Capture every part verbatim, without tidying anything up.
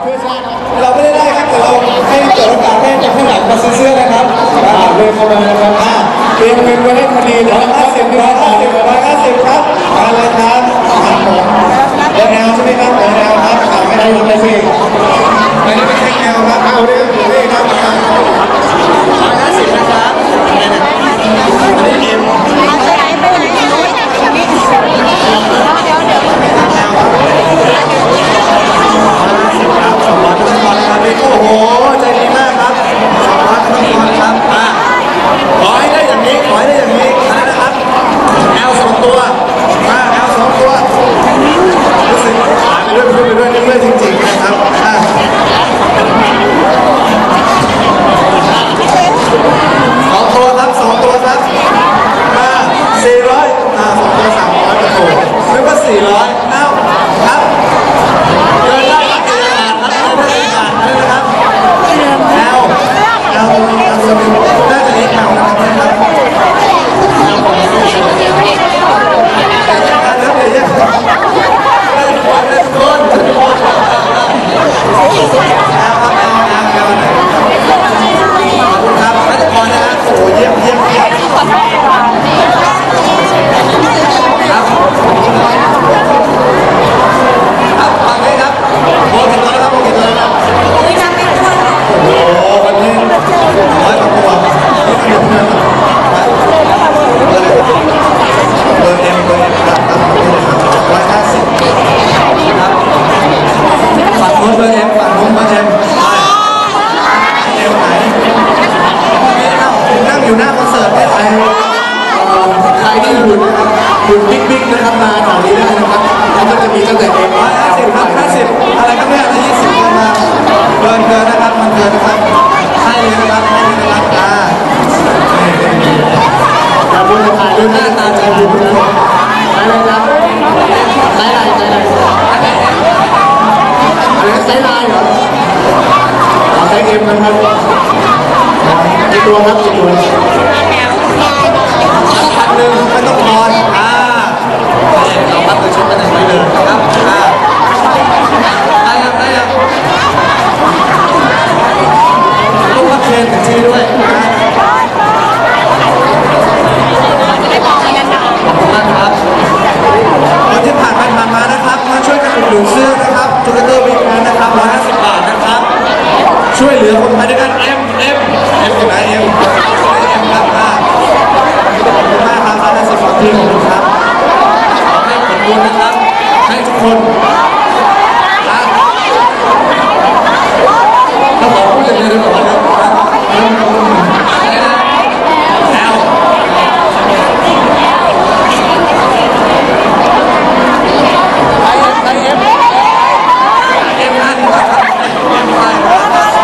เพื่อชาติเราไม่ได้ได้ครับแต่เราให้เปิดโอกาสให้จากข้างหลังมาซื้อเสื้อนะครับเดินเข้ามานะครับเตรียมเงินไว้ให้พอดีร้อยห้าสิบร้อยห้าสิบร้อยห้าสิบครับมาเลยครับครับผมเดินแนวใช่ไหมครับเดินแนวครับไม่ได้ไม่ได้สิไม่ได้ไม่ใช่แนวครับเอาเรื่องนี้ครับร้อยห้าสิบนะครับไม่ได้เอ็มไปไหนไปไหนเดี๋ยวเดี๋ยวโอ้โหใจดีมากครับสองร้อยทุกคนครับขอให้ได้อย่างนี้ขอให้ได้อย่างนี้นะครับแอลสองตัวมาแอลสองตัวรู้สึกหายไปด้วยพูดไปด้วยเรื่อยๆจริงๆนะครับสองตัวครับสองตัวครับมาสี่ร้อยอ่าสองตัวสามร้อยกระโดดนึกว่าสี่ร้อยเอ้าครับเดินได้ครับเดินได้ครับเดินได้ครับนะครับแอลแอลแอลจะเป็นน่าจะเอ็กแอลนะครับนะครับแล้วเดี๋ยวเนี่ยทุกคนทุกคนทุกคนแอลครับแอลแอลแอลครับนักบอลนะครับโอ้เยี่ยมเยี่ยมเยี่ยมครับครับฟังเลยครับโมกินตัวนะครับโมกินตัวนะครับโอ้โหวันนี้ร้อยกว่าตัวนี่มันเยอะมากเบอร์เอ็มเบอร์เอ็มครับร้อยห้าสิบครับฝั่งโน้นเบอร์เอ็มฝั่งโน้นเบอร์เอ็มเอ็มไหนนั่งอยู่หน้าคอนเสิร์ตได้ใครใครที่อยู่นะครับอยู่บิ๊กๆนะครับมาแถวนี้ได้นะครับแล้วก็จะมีตั้งแต่เอ็มร้อยห้าสิบครับห้าสิบอะไรก็ไม่อะไรยี่สิบมาเกินเกินนะครับมันเกินนะครับให้เลยนะครับให้เลยนะครับอ่าอย่าพูดถ่ายดูหน้าตาใจบุญนะครับไปเลยครับไซไลน์ไซไลน์อะไรไซไลน์เหรอไซเอ็มนะครับกี่ตัวครับกี่ตัวพันหนึ่งไม่ต้องทอนอ่าเราพักตัวชุดกันไปเลยนะครับอ่าได้ครับได้ครับลูกพักเชนถึงที่ด้วยนะขอบคุณมากครับคนที่ผ่านไปผ่านมานะครับมาช่วยกันอุดหนุนเสื้อนะครับจูเกเตอร์วิกนั้นนะครับร้อยห้าสิบบาทนะครับช่วยเหลือคนไทยด้วยกันเอ็มเอ็มเอ็มอยู่ไหนเอ็มเอ็มครับอ่าขอบคุณมากครับร้อยห้าสิบสองทีขอบคุณครับขอให้ผลบุญนะครับให้ทุกคนถ้าบอกพูดอย่างนี้เลยบอกนะครับแล้วไปเอ็มไปเอ็มเอ็มห้าดีกว่าครับเอ็มห้าดีกว่า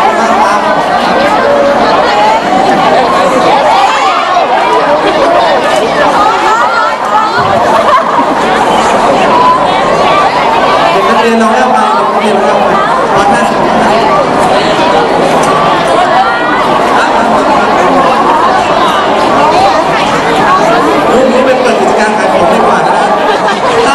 เรียนน้องแล้วไปเรียนแล้วไปวันนั้นเรื่องนี้เป็นเปิดกิจการขายของดีกว่านะถ้า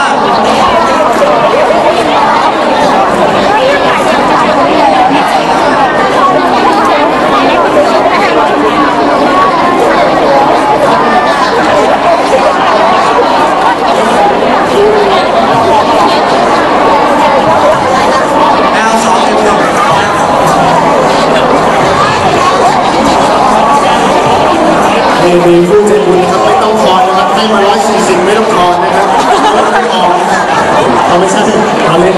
มีผู้ใจบุญนะครับไม่ต้องทอนนะครับให้มาร้อยสี่สิบไม่ต้องทอนนะครับไม่ออกเอาไม่ใช่เอาเลย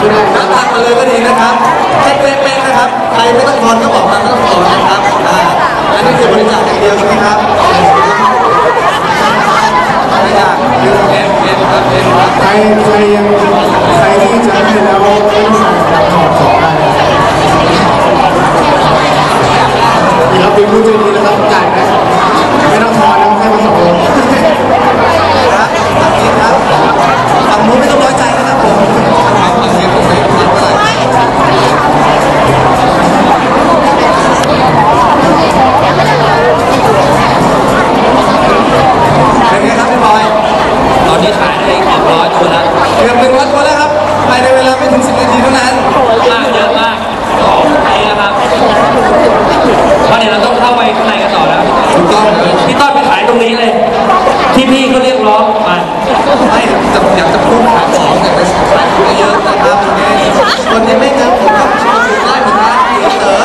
ก็ได้หน้าตามาเลยก็ดีนะครับให้เป๊ะๆนะครับใครไม่ต้องทอนก็บอกมาไม่ต้องทอนนะครับอ่าอันนี้คือบริจาคอย่างเดียวใช่ไหมครับบริจาคเอ็นเอ็นครับเอ็นครับใครใครยังใครที่จะให้แล้วไม่ต้องใส่แบบถอดถอดได้นี่ครับเป็นผู้ใจดีนะครับจ่ายนะไม่ต้องทอนนะให้มาสองคนครับนี่ครับฝั่งนู้นไม่ต้องน้อยใจนะครับผมเอาฝั่งนี้ผมไม่ทำอะไรเป็นไงครับพี่บอยตอนนี้ขายได้เกือบร้อยตัวแล้วเกือบหนึ่งร้อยตัวแล้วครับภายในเวลาไม่ถึงสิบนาทีเท่านั้นมากเยอะมากนี่นะครับตอนนี้เราต้องเข้าไปข้างในกันต่อแล้วถูกต้องเลยพี่ต้นไปขายตรงนี้เลยที่พี่เขาเรียกร้องมาไม่อยากจะพูดขายของอยากจะขายเยอะนะครับคนที่ไม่เจอผมก็ชอบอยู่ได้เหมือนกันเต๋อ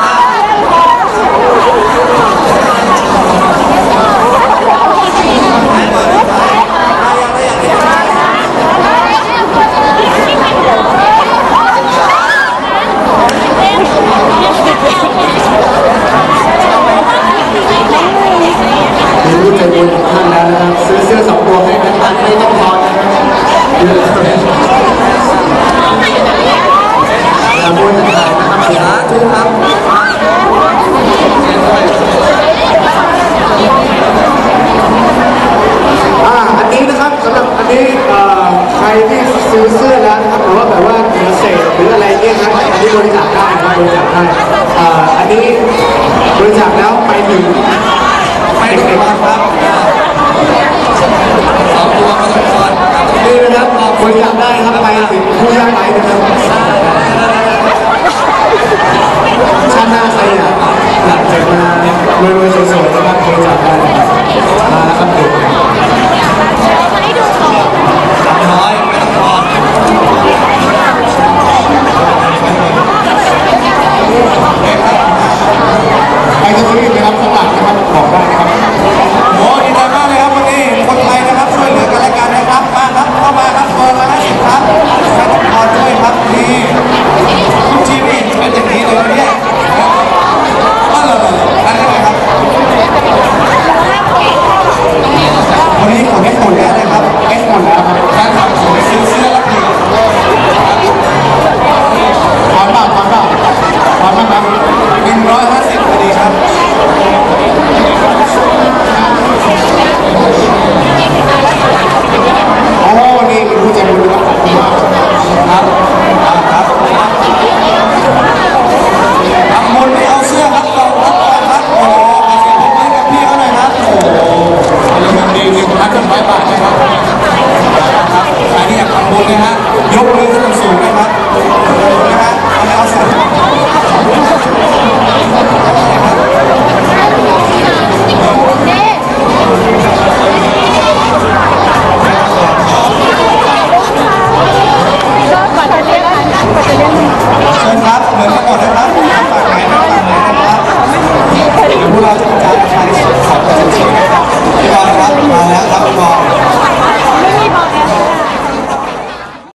มีผู้ใจบุญท่านแล้วนะครับซื้อเสื้อสองตัวให้กันตันไม่ต้องทอนนะครับเยอะเลยทำบุญถ่ายนะครับสาธุครับอ่าอันนี้นะครับสำหรับอันนี้ใครที่ซื้อเสื้อแล้วนะครับหรือว่าแบบว่าเหลือเศษหรืออะไรเนี่ยครับอันนี้บริจาคได้นะบริจาคได้อ่าอันนี้บริจาคแล้วไปถึงไปถึงครับสองตัวก็ต้องทอนนี่นะครับบริจาคได้ครับไปถึง